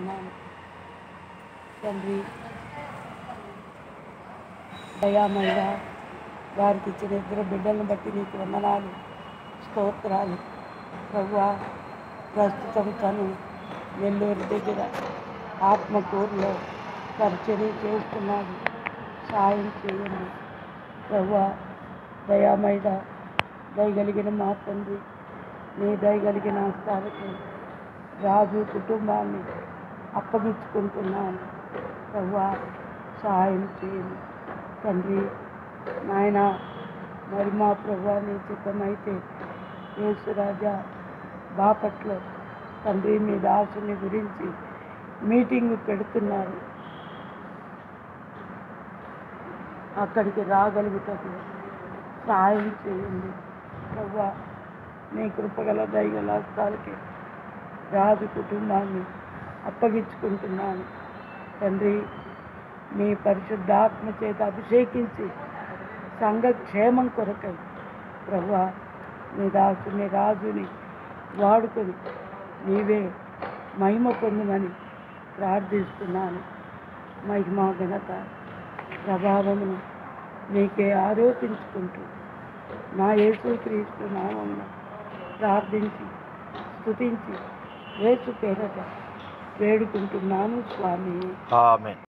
వేడుకుంటున్నాను తండ్రి. దయామయ వారికి ఇచ్చిన ఇద్దరు బిడ్డలను బట్టి నీకు వందనాలు, స్తోత్రాలు ప్రభువా. ప్రస్తుతం తను నెల్లూరు దగ్గర ఆత్మకూరులో పరిచర్య చేస్తున్నాడు. సాయం చేయండి ప్రభువా. దయామయ దయగలిగిన మా తండ్రి, నీ దయగలిగిన హస్తాలకు రాజు కుటుంబాన్ని అప్పగించుకుంటున్నాను ప్రభువా. సహాయం చేయండి తండ్రి నాయన. మరి మా ప్రభువా నీ చిత్తమైతే యేసురాజా బాపట్లో తండ్రి మీ దాసుని గురించి మీటింగ్ పెడుతున్నారు. అక్కడికి రాగలుగుతారు. సహాయం చేయండి ప్రభువా. నీ కృపగల దయగల హస్తాలకి రాజు కుటుంబాన్ని అప్పగించుకుంటున్నాను తండ్రి. మీ పరిశుద్ధాత్మ చేత అభిషేకించి సంఘ క్షేమం కొరకై ప్రభువా నీ దాసుని రాజుని వాడుకొని నీవే మహిమ పొందమని ప్రార్థిస్తున్నాను. మహిమ ఘనత ప్రభావమును నీకే ఆరోపించుకుంటూ నా యేసుక్రీస్తు నామమున ప్రార్థించి స్తుతించి యేసు పేరట వేడుకుంటున్నాను స్వామి. ఆమేన్.